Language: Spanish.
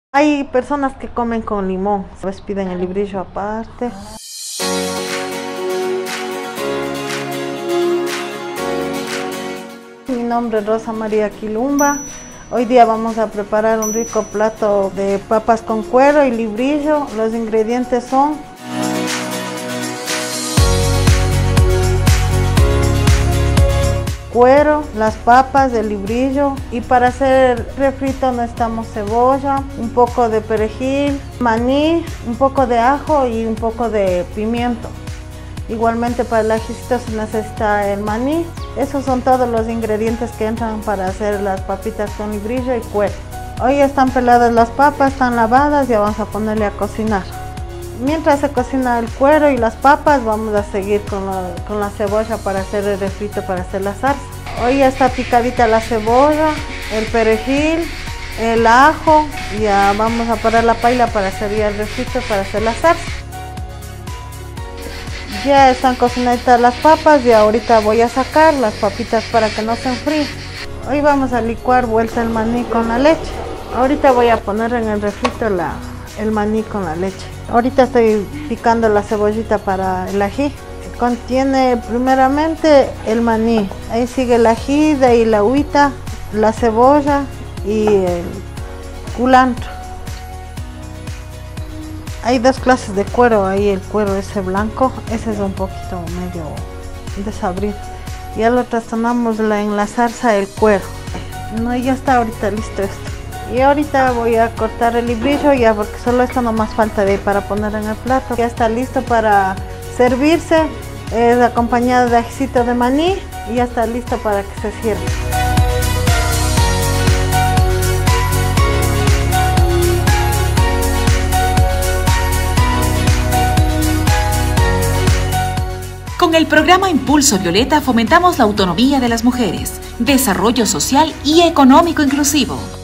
Hay personas que comen con limón, pues piden el librillo aparte. Mi nombre es Rosa María Quilumba. Hoy día vamos a preparar un rico plato de papas con cuero y librillo. Los ingredientes son cuero, las papas, el librillo, y para hacer refrito necesitamos cebolla, un poco de perejil, maní, un poco de ajo y un poco de pimiento. Igualmente para el ajicito se necesita el maní. Esos son todos los ingredientes que entran para hacer las papitas con librillo y cuero. Hoy están peladas las papas, están lavadas, ya vamos a ponerle a cocinar. Mientras se cocina el cuero y las papas, vamos a seguir con la cebolla para hacer el refrito, para hacer la salsa. Hoy ya está picadita la cebolla, el perejil, el ajo, y ya vamos a parar la paila para hacer ya el refrito, para hacer la salsa. Ya están cocinaditas las papas y ahorita voy a sacar las papitas para que no se enfríen. Hoy vamos a licuar vuelta el maní con la leche. Ahorita voy a poner en el refrito el maní con la leche. Ahorita estoy picando la cebollita para el ají. Contiene primeramente el maní, ahí sigue el ají, de ahí la agüita, la cebolla y el culantro. Hay dos clases de cuero, ahí el cuero ese blanco, ese es un poquito medio desabrido. Ya lo trastornamos en la salsa el cuero. No, ya está ahorita listo esto. Y ahorita voy a cortar el librillo ya, porque solo esto nomás falta de ahí para poner en el plato. Ya está listo para servirse, es acompañado de ajicito de maní y ya está listo para que se sirva. Con el programa Impulso Violeta fomentamos la autonomía de las mujeres, desarrollo social y económico inclusivo.